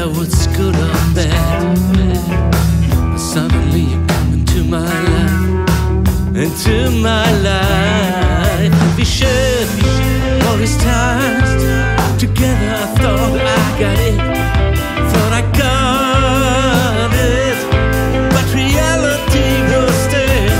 matter what's good or bad, suddenly you come into my life. We shared all this time together. I thought I got it, thought I got it, but reality was there.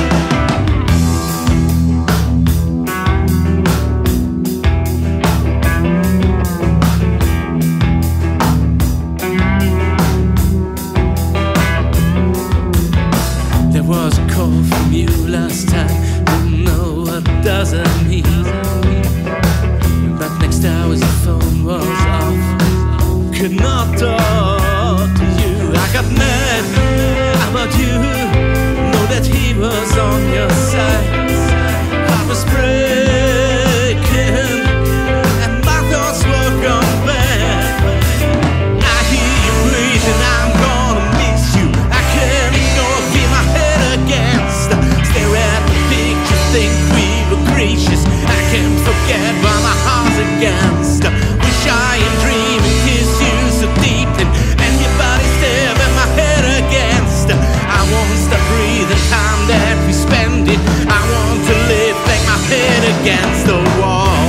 There was a call from you last time, didn't know what does it mean. But next hour the phone was off, could not talk to you. I got mad about you, know that he was on your side. I was breaking and my thoughts were gone bad. I hear you breathing, I'm gonna miss you. I can't ignore, feel my head against. Stare at the picture, think we were gracious. I can't forget why my heart's against. Wish I am dreaming, kiss you so deep, and your body's there with my head against. I won't stop breathing, time that we spend it. I want to live, bang my head against the wall.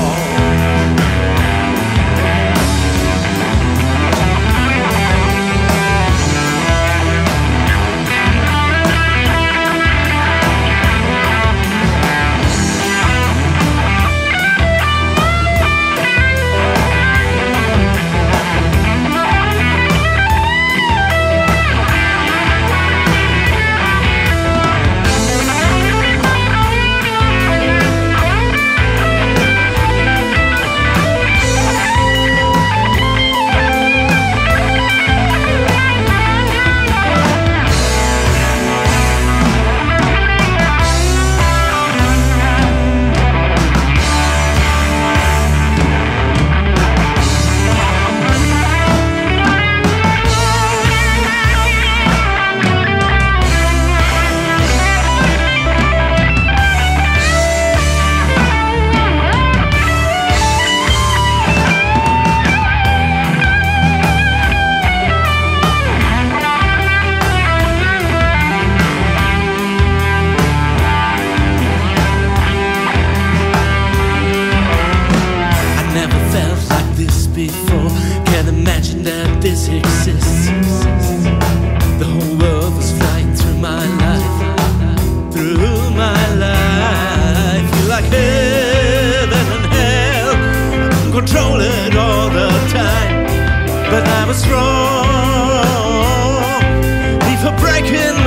Before, can't imagine that this exists. The whole world was flying through my life, through my life. Feel like heaven and hell, control it all the time. But I was wrong before breaking